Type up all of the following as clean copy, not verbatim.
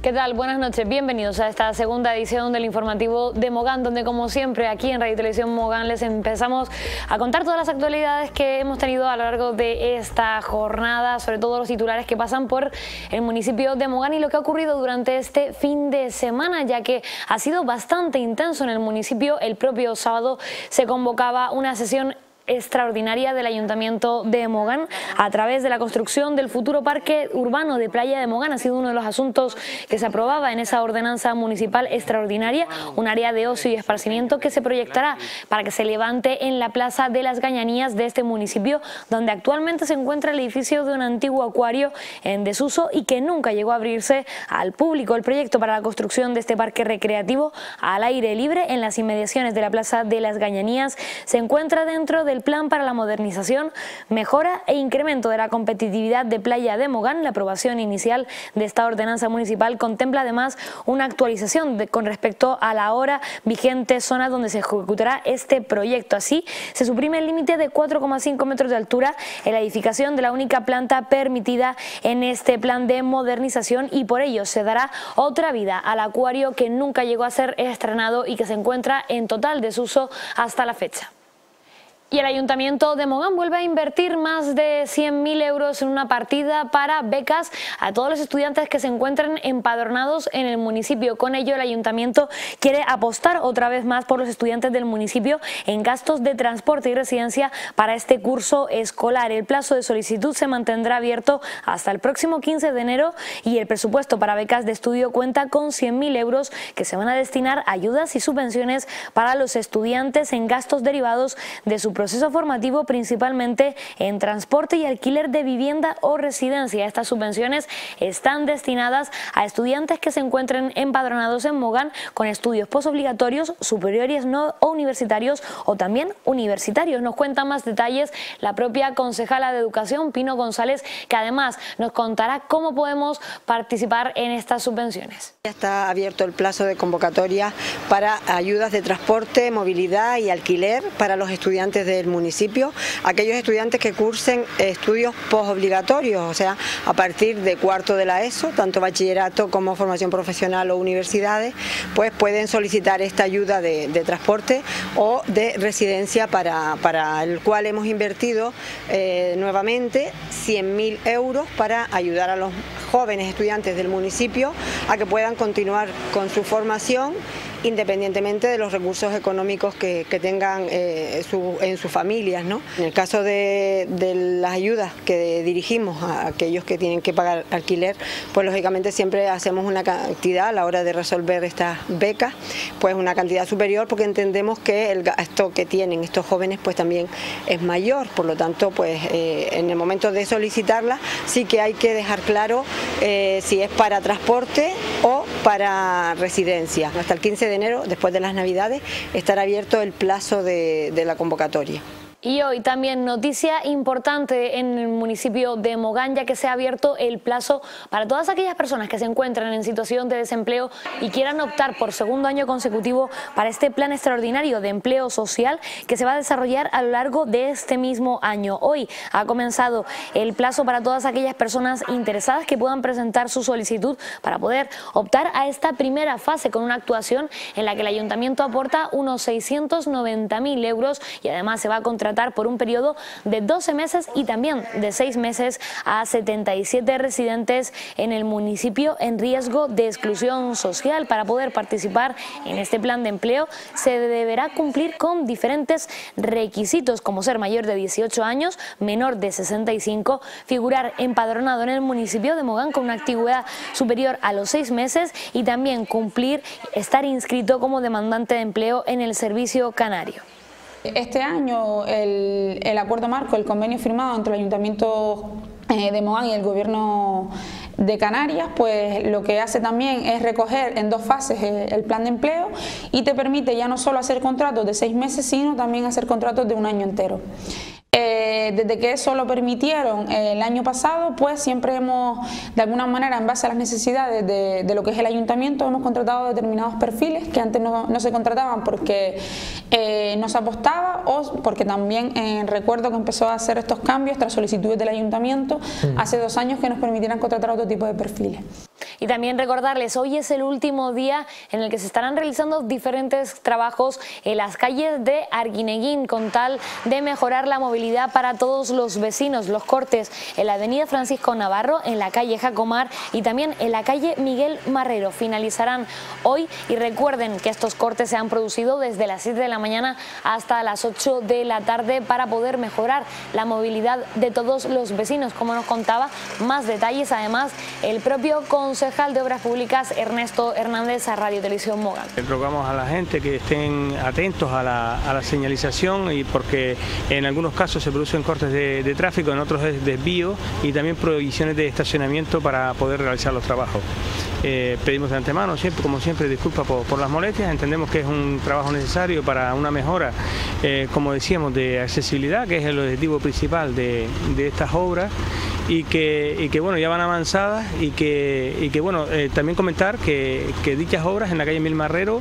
¿Qué tal? Buenas noches, bienvenidos a esta segunda edición del informativo de Mogán, donde como siempre aquí en Radio Televisión Mogán les empezamos a contar todas las actualidades que hemos tenido a lo largo de esta jornada, sobre todo los titulares que pasan por el municipio de Mogán y lo que ha ocurrido durante este fin de semana, ya que ha sido bastante intenso en el municipio. El propio sábado se convocaba una sesión extraordinaria del Ayuntamiento de Mogán a través de la construcción del futuro parque urbano de Playa de Mogán. Ha sido uno de los asuntos que se aprobaba en esa ordenanza municipal extraordinaria, un área de ocio y esparcimiento que se proyectará para que se levante en la Plaza de las Gañanías de este municipio, donde actualmente se encuentra el edificio de un antiguo acuario en desuso y que nunca llegó a abrirse al público. El proyecto para la construcción de este parque recreativo al aire libre en las inmediaciones de la Plaza de las Gañanías se encuentra dentro del plan para la modernización, mejora e incremento de la competitividad de Playa de Mogán. La aprobación inicial de esta ordenanza municipal contempla además una actualización con respecto a la ahora vigente zona donde se ejecutará este proyecto. Así, se suprime el límite de 4,5 metros de altura en la edificación de la única planta permitida en este plan de modernización, y por ello se dará otra vida al acuario que nunca llegó a ser estrenado y que se encuentra en total desuso hasta la fecha. Y el Ayuntamiento de Mogán vuelve a invertir más de 100.000 euros en una partida para becas a todos los estudiantes que se encuentran empadronados en el municipio. Con ello, el Ayuntamiento quiere apostar otra vez más por los estudiantes del municipio en gastos de transporte y residencia para este curso escolar. El plazo de solicitud se mantendrá abierto hasta el próximo 15 de enero y el presupuesto para becas de estudio cuenta con 100.000 euros que se van a destinar a ayudas y subvenciones para los estudiantes en gastos derivados de su proceso formativo, principalmente en transporte y alquiler de vivienda o residencia. Estas subvenciones están destinadas a estudiantes que se encuentren empadronados en Mogán con estudios postobligatorios, superiores no o universitarios o también universitarios. Nos cuenta más detalles la propia concejala de Educación, Pino González, que además nos contará cómo podemos participar en estas subvenciones. Ya está abierto el plazo de convocatoria para ayudas de transporte, movilidad y alquiler para los estudiantes del municipio, aquellos estudiantes que cursen estudios postobligatorios, o sea, a partir de cuarto de la ESO, tanto bachillerato como formación profesional o universidades, pues pueden solicitar esta ayuda de transporte o de residencia para el cual hemos invertido nuevamente 100.000 euros para ayudar a los jóvenes estudiantes del municipio a que puedan continuar con su formación independientemente de los recursos económicos que tengan en sus familias, ¿no? En el caso de las ayudas que dirigimos a aquellos que tienen que pagar alquiler, pues lógicamente siempre hacemos una cantidad a la hora de resolver estas becas, pues una cantidad superior, porque entendemos que el gasto que tienen estos jóvenes pues también es mayor. Por lo tanto, pues en el momento de solicitarla sí que hay que dejar claro si es para transporte o para residencia. Hasta el 15 de enero, después de las Navidades, estará abierto el plazo de la convocatoria. Y hoy también noticia importante en el municipio de Mogán, ya que se ha abierto el plazo para todas aquellas personas que se encuentran en situación de desempleo y quieran optar por segundo año consecutivo para este plan extraordinario de empleo social que se va a desarrollar a lo largo de este mismo año. Hoy ha comenzado el plazo para todas aquellas personas interesadas que puedan presentar su solicitud para poder optar a esta primera fase con una actuación en la que el Ayuntamiento aporta unos 690.000 euros y además se va a contratar por un periodo de 12 meses y también de 6 meses a 77 residentes en el municipio en riesgo de exclusión social. Para poder participar en este plan de empleo se deberá cumplir con diferentes requisitos, como ser mayor de 18 años, menor de 65, figurar empadronado en el municipio de Mogán con una antigüedad superior a los 6 meses y también estar inscrito como demandante de empleo en el Servicio Canario. Este año el acuerdo marco, el convenio firmado entre el Ayuntamiento de Mogán y el Gobierno de Canarias, pues lo que hace también es recoger en 2 fases el plan de empleo y te permite ya no solo hacer contratos de 6 meses, sino también hacer contratos de 1 año entero. Desde que eso lo permitieron el año pasado, pues siempre hemos, de alguna manera, en base a las necesidades de lo que es el ayuntamiento, hemos contratado determinados perfiles que antes no se contrataban porque no se apostaba o porque también recuerdo que empezó a hacer estos cambios tras solicitudes del ayuntamiento hace 2 años que nos permitieran contratar otro tipo de perfiles. Y también recordarles, hoy es el último día en el que se estarán realizando diferentes trabajos en las calles de Arguineguín con tal de mejorar la movilidad para todos los vecinos. Los cortes en la avenida Francisco Navarro, en la calle Jacomar y también en la calle Miguel Marrero finalizarán hoy. Y recuerden que estos cortes se han producido desde las 7 de la mañana hasta las 8 de la tarde para poder mejorar la movilidad de todos los vecinos, como nos contaba más detalles además el propio concejal de Obras Públicas Ernesto Hernández a Radio Televisión Mogán. Rogamos a la gente que estén atentos a la señalización, y porque en algunos casos se producen cortes de tráfico, en otros es desvío y también prohibiciones de estacionamiento para poder realizar los trabajos. Pedimos de antemano, como siempre, disculpas por las molestias. Entendemos que es un trabajo necesario para una mejora, como decíamos, de accesibilidad, que es el objetivo principal de estas obras, y que bueno, ya van avanzadas, y que bueno, también comentar que dichas obras en la calle Miguel Marrero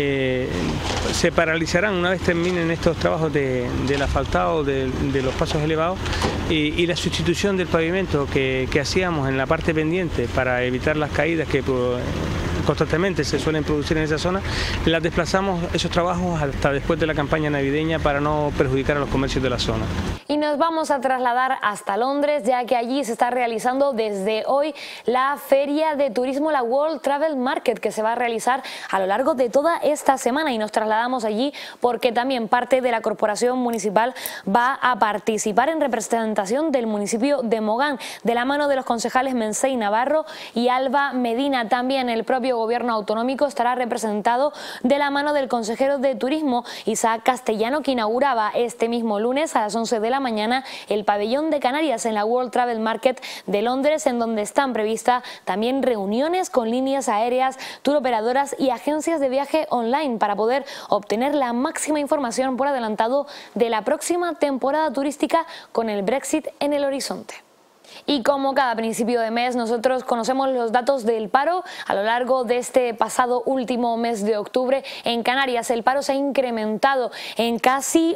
se paralizarán una vez terminen estos trabajos del asfaltado, de los pasos elevados, y la sustitución del pavimento que hacíamos en la parte pendiente para evitar las caídas que constantemente se suelen producir en esa zona. Las desplazamos, esos trabajos, hasta después de la campaña navideña para no perjudicar a los comercios de la zona. Y nos vamos a trasladar hasta Londres, ya que allí se está realizando desde hoy la feria de turismo, la World Travel Market, que se va a realizar a lo largo de toda esta semana, y nos trasladamos allí porque también parte de la corporación municipal va a participar en representación del municipio de Mogán, de la mano de los concejales Mensei Navarro y Alba Medina. También el propio gobierno autonómico estará representado de la mano del consejero de turismo Isaac Castellano, que inauguraba este mismo lunes a las 11 de la mañana el pabellón de Canarias en la World Travel Market de Londres, en donde están previstas también reuniones con líneas aéreas, turoperadoras y agencias de viaje online para poder obtener la máxima información por adelantado de la próxima temporada turística con el Brexit en el horizonte. Y como cada principio de mes, nosotros conocemos los datos del paro. A lo largo de este pasado último mes de octubre en Canarias, el paro se ha incrementado en casi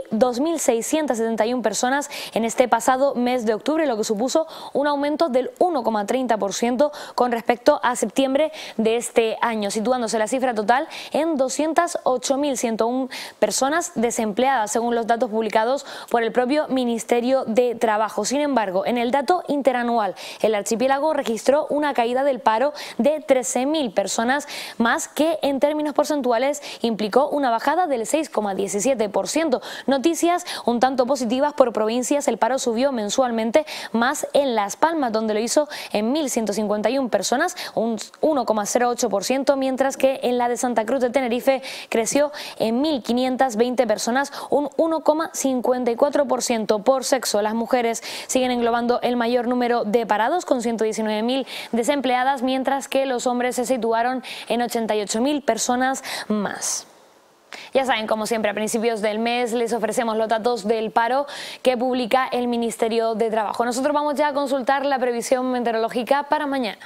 2.671 personas en este pasado mes de octubre, lo que supuso un aumento del 1,30% con respecto a septiembre de este año, situándose la cifra total en 208.101 personas desempleadas, según los datos publicados por el propio Ministerio de Trabajo. Sin embargo, en el dato interanual, el archipiélago registró una caída del paro de 13.000 personas más, que en términos porcentuales implicó una bajada del 6,17%. Noticias un tanto positivas por provincias: el paro subió mensualmente más en Las Palmas, donde lo hizo en 1.151 personas, un 1,08%, mientras que en la de Santa Cruz de Tenerife creció en 1.520 personas, un 1,54%. Por sexo, las mujeres siguen englobando el mayor número de parados, con 119.000 desempleadas, mientras que los hombres se situaron en 88.000 personas más. Ya saben, como siempre, a principios del mes les ofrecemos los datos del paro que publica el Ministerio de Trabajo. Nosotros vamos ya a consultar la previsión meteorológica para mañana.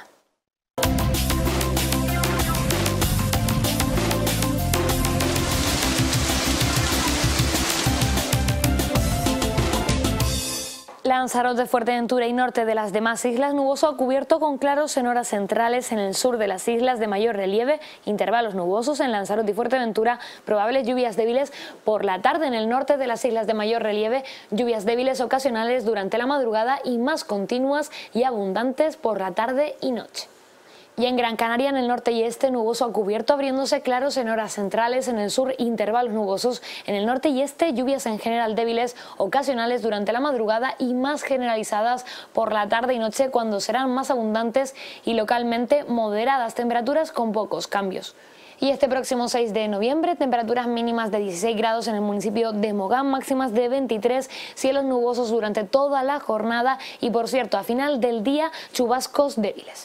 Lanzarote, Fuerteventura y norte de las demás islas, nuboso a cubierto con claros en horas centrales. En el sur de las islas de mayor relieve, intervalos nubosos. En Lanzarote y Fuerteventura, probables lluvias débiles por la tarde. En el norte de las islas de mayor relieve, lluvias débiles ocasionales durante la madrugada y más continuas y abundantes por la tarde y noche. Y en Gran Canaria, en el norte y este, nuboso a cubierto, abriéndose claros en horas centrales. En el sur, intervalos nubosos. En el norte y este, lluvias en general débiles, ocasionales durante la madrugada y más generalizadas por la tarde y noche, cuando serán más abundantes y localmente moderadas. Temperaturas con pocos cambios. Y este próximo 6 de noviembre, temperaturas mínimas de 16 grados en el municipio de Mogán, máximas de 23, cielos nubosos durante toda la jornada y, por cierto, a final del día, chubascos débiles.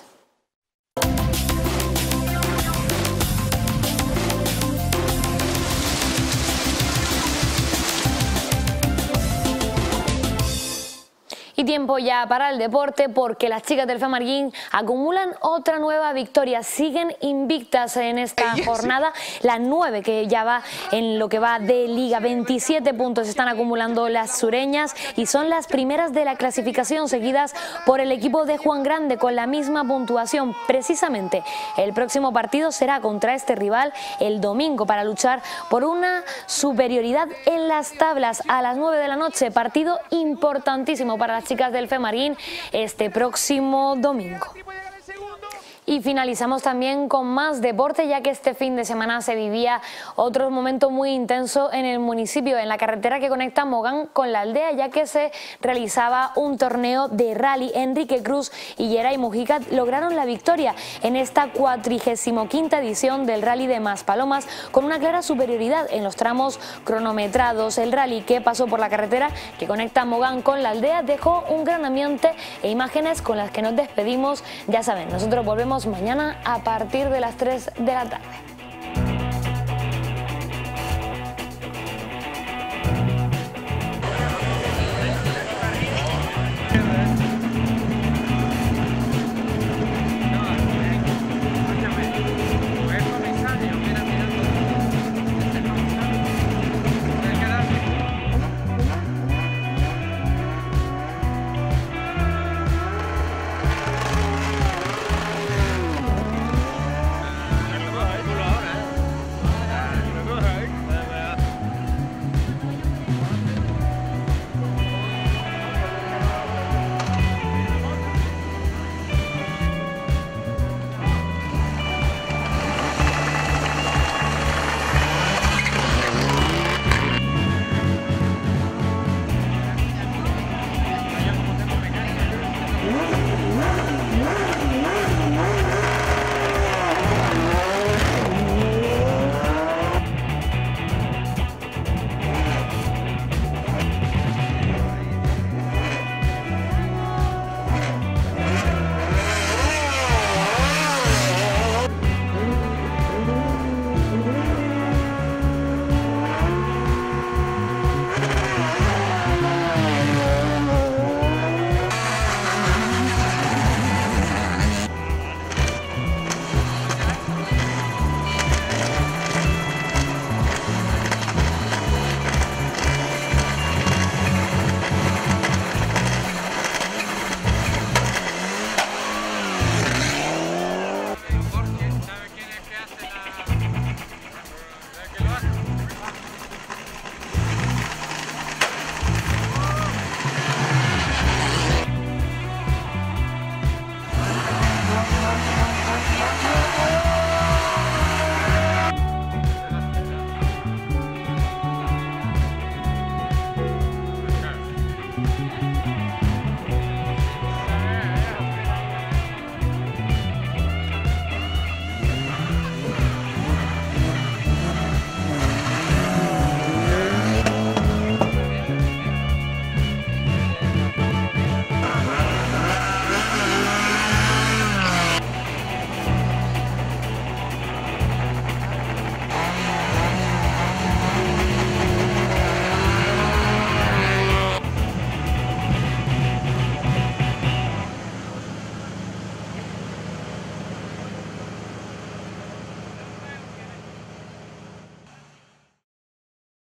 Y Tiempo ya para el deporte, porque las chicas del Femarguín acumulan otra nueva victoria. Siguen invictas en esta jornada, las 9 que ya va en lo que va de liga. 27 puntos están acumulando las sureñas y son las primeras de la clasificación, seguidas por el equipo de Juan Grande con la misma puntuación. Precisamente el próximo partido será contra este rival el domingo para luchar por una superioridad en las tablas a las 9 de la noche. Partido importantísimo para las chicas del Femarguín este próximo domingo. Y finalizamos también con más deporte, ya que este fin de semana se vivía otro momento muy intenso en el municipio, en la carretera que conecta Mogán con la aldea, ya que se realizaba un torneo de rally. Enrique Cruz y Yeray Mujica lograron la victoria en esta 45ª edición del rally de Maspalomas, con una clara superioridad en los tramos cronometrados. El rally, que pasó por la carretera que conecta Mogán con la aldea, dejó un gran ambiente e imágenes con las que nos despedimos. Ya saben, nosotros volvemos mañana a partir de las 3 de la tarde.